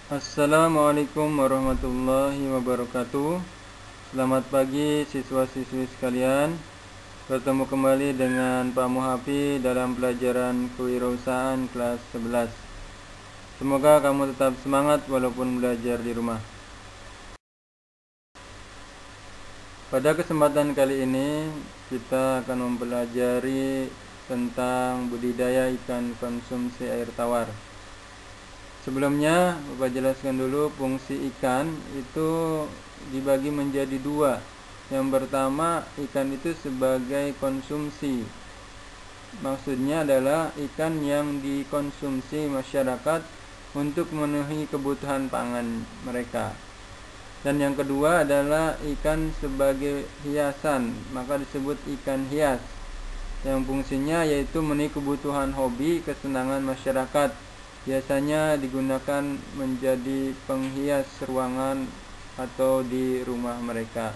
Assalamualaikum warahmatullahi wabarakatuh. Selamat pagi siswa-siswi sekalian. Bertemu kembali dengan Pak Muhafi dalam pelajaran kewirausahaan kelas 11. Semoga kamu tetap semangat walaupun belajar di rumah. Pada kesempatan kali ini kita akan mempelajari tentang budidaya ikan konsumsi air tawar. Sebelumnya, Bapak jelaskan dulu fungsi ikan itu dibagi menjadi dua. Yang pertama, ikan itu sebagai konsumsi. Maksudnya adalah ikan yang dikonsumsi masyarakat untuk memenuhi kebutuhan pangan mereka. Dan yang kedua adalah ikan sebagai hiasan, maka disebut ikan hias. Yang fungsinya yaitu memenuhi kebutuhan hobi, kesenangan masyarakat. Biasanya digunakan menjadi penghias ruangan atau di rumah mereka.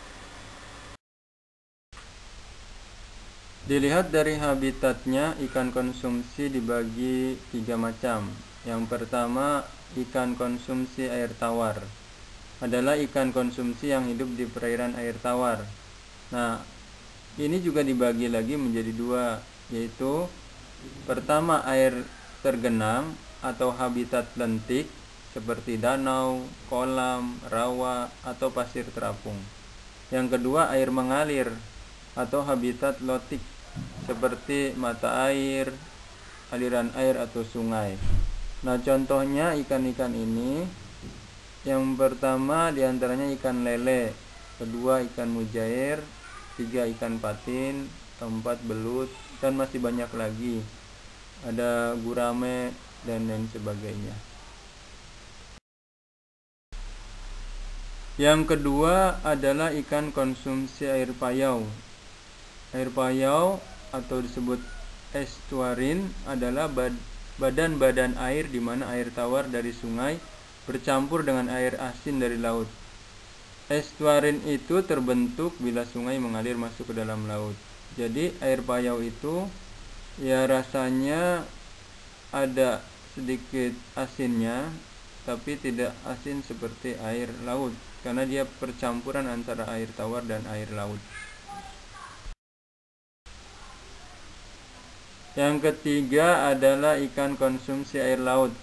Dilihat dari habitatnya, ikan konsumsi dibagi 3 macam. Yang pertama, ikan konsumsi air tawar. Adalah ikan konsumsi yang hidup di perairan air tawar. Nah, ini juga dibagi lagi menjadi dua, yaitu pertama air tergenang atau habitat lentik seperti danau, kolam, rawa, atau pasir terapung. Yang kedua air mengalir atau habitat lotik seperti mata air, aliran air atau sungai. Nah, contohnya ikan-ikan ini, yang pertama diantaranya ikan lele, kedua ikan mujair, tiga ikan patin, keempat belut, dan masih banyak lagi. Ada gurame dan lain sebagainya. Yang kedua adalah ikan konsumsi air payau. Air payau atau disebut estuarin adalah badan-badan air di mana air tawar dari sungai bercampur dengan air asin dari laut. Estuarin itu terbentuk bila sungai mengalir masuk ke dalam laut. Jadi air payau itu ya rasanya ada sedikit asinnya, tapi tidak asin seperti air laut karena dia percampuran antara air tawar dan air laut. Yang ketiga adalah ikan konsumsi air laut.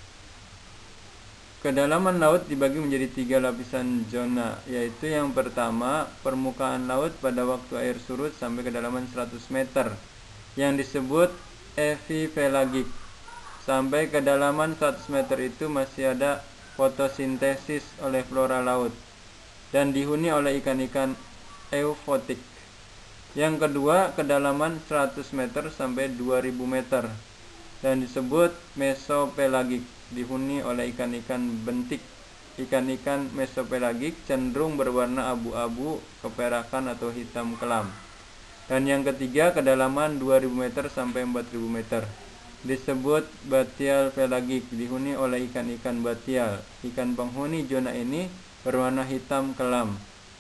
Kedalaman laut dibagi menjadi 3 lapisan zona, yaitu yang pertama permukaan laut pada waktu air surut sampai kedalaman 100 meter yang disebut epipelagik. Sampai kedalaman 100 meter itu masih ada fotosintesis oleh flora laut dan dihuni oleh ikan-ikan eufotik. Yang kedua kedalaman 100 meter sampai 2000 meter dan disebut mesopelagik, dihuni oleh ikan-ikan bentik. Ikan-ikan mesopelagik cenderung berwarna abu-abu, keperakan atau hitam kelam. Dan yang ketiga kedalaman 2000 meter sampai 4000 meter disebut batial pelagik, dihuni oleh ikan-ikan batial. Ikan penghuni zona ini berwarna hitam kelam.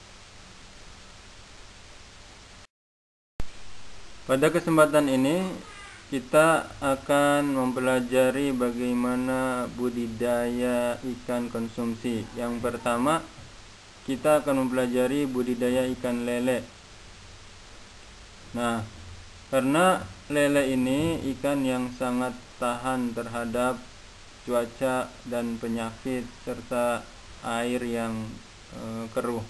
Pada kesempatan ini kita akan mempelajari bagaimana budidaya ikan konsumsi. Yang pertama kita akan mempelajari budidaya ikan lele. Nah, karena lele ini ikan yang sangat tahan terhadap cuaca dan penyakit serta air yang keruh.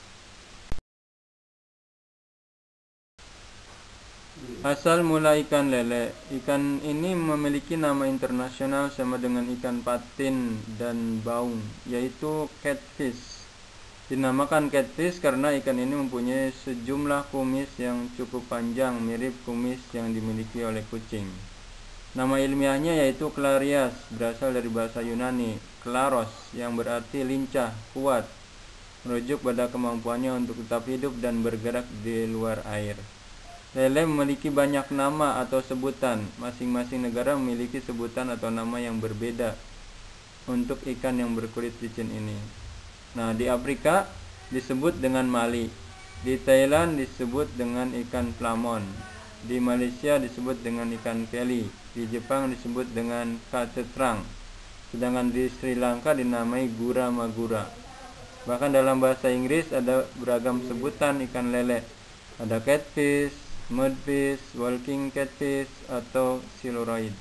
Asal mula ikan lele. Ikan ini memiliki nama internasional sama dengan ikan patin dan baung, yaitu catfish. Dinamakan catfish karena ikan ini mempunyai sejumlah kumis yang cukup panjang, mirip kumis yang dimiliki oleh kucing. Nama ilmiahnya yaitu Clarias, berasal dari bahasa Yunani, klaros, yang berarti lincah, kuat, merujuk pada kemampuannya untuk tetap hidup dan bergerak di luar air. Lele memiliki banyak nama atau sebutan. Masing-masing negara memiliki sebutan atau nama yang berbeda untuk ikan yang berkulit licin ini. Nah, di Afrika disebut dengan mali, di Thailand disebut dengan ikan plamon, di Malaysia disebut dengan ikan peli, di Jepang disebut dengan kacetrang, sedangkan di Sri Lanka dinamai gura magura. Bahkan dalam bahasa Inggris ada beragam sebutan ikan lele. Ada catfish, mudfish, walking catfish, atau siluriid.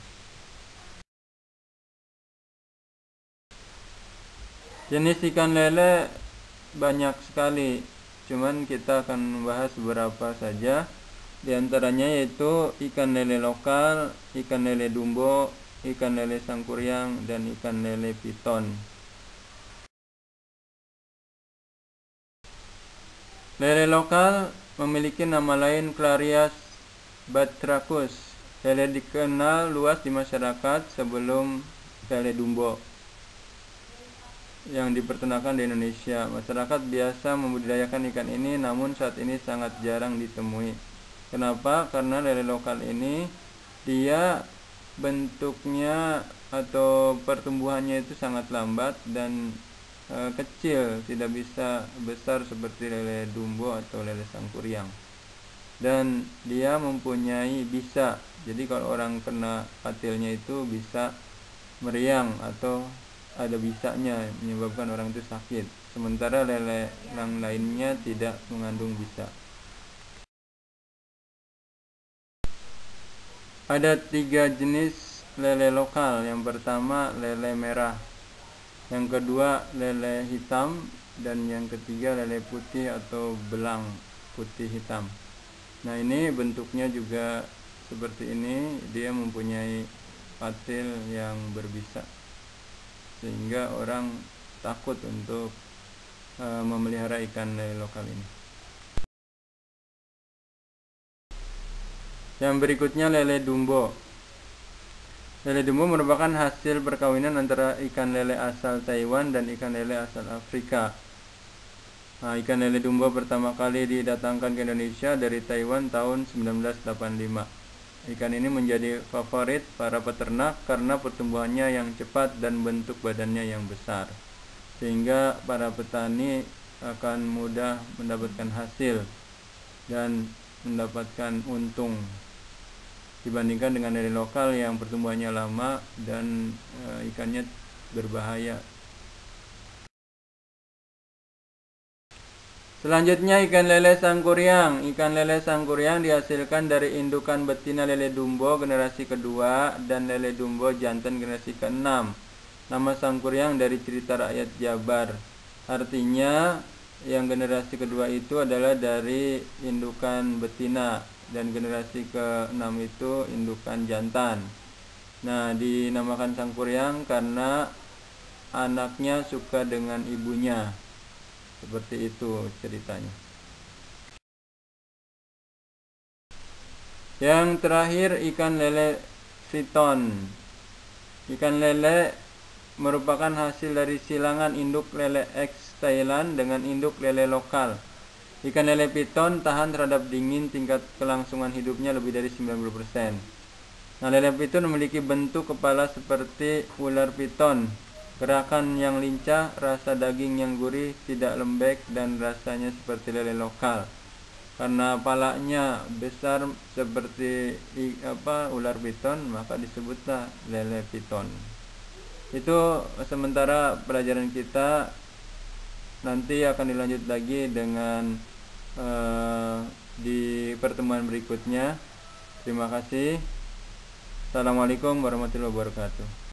Jenis ikan lele banyak sekali, cuman kita akan membahas beberapa saja. Di antaranya yaitu ikan lele lokal, ikan lele dumbo, ikan lele sangkuriang, dan ikan lele piton. Lele lokal memiliki nama lain Clarias batrachus. Lele dikenal luas di masyarakat sebelum lele dumbo yang dipertunakan di Indonesia. Masyarakat biasa membudidayakan ikan ini, namun saat ini sangat jarang ditemui. Kenapa? Karena lele lokal ini dia bentuknya atau pertumbuhannya itu sangat lambat dan kecil, tidak bisa besar seperti lele dumbo atau lele sangkuriang. Dan dia mempunyai bisa, jadi kalau orang kena patilnya itu bisa meriang atau ada bisanya menyebabkan orang itu sakit. Sementara lele yang lainnya tidak mengandung bisa. Ada 3 jenis lele lokal. Yang pertama lele merah, yang kedua lele hitam, dan yang ketiga lele putih atau belang putih hitam. Nah, ini bentuknya juga seperti ini, dia mempunyai patil yang berbisa sehingga orang takut untuk memelihara ikan lele lokal ini. Yang berikutnya lele dumbo. Lele dumbo merupakan hasil perkawinan antara ikan lele asal Taiwan dan ikan lele asal Afrika. Nah, ikan lele dumbo pertama kali didatangkan ke Indonesia dari Taiwan tahun 1985. Ikan ini menjadi favorit para peternak karena pertumbuhannya yang cepat dan bentuk badannya yang besar, sehingga para petani akan mudah mendapatkan hasil dan mendapatkan untung dibandingkan dengan lele lokal yang pertumbuhannya lama dan ikannya berbahaya. Selanjutnya ikan lele sangkuriang. Ikan lele sangkuriang dihasilkan dari indukan betina lele dumbo generasi kedua dan lele dumbo jantan generasi ke-6. Nama sangkuriang dari cerita rakyat Jabar. Artinya yang generasi kedua itu adalah dari indukan betina dan generasi ke-6 itu indukan jantan. Nah, dinamakan sangkuriang karena anaknya suka dengan ibunya. Seperti itu ceritanya. Yang terakhir ikan lele piton. Ikan lele merupakan hasil dari silangan induk lele X Thailand dengan induk lele lokal. Ikan lele piton tahan terhadap dingin, tingkat kelangsungan hidupnya lebih dari 90%. Nah, lele piton memiliki bentuk kepala seperti ular piton, gerakan yang lincah, rasa daging yang gurih, tidak lembek, dan rasanya seperti lele lokal. Karena palanya besar seperti ular piton, maka disebutlah lele piton. Itu sementara pelajaran kita. Nanti akan dilanjut lagi dengan di pertemuan berikutnya. Terima kasih. Assalamualaikum warahmatullahi wabarakatuh.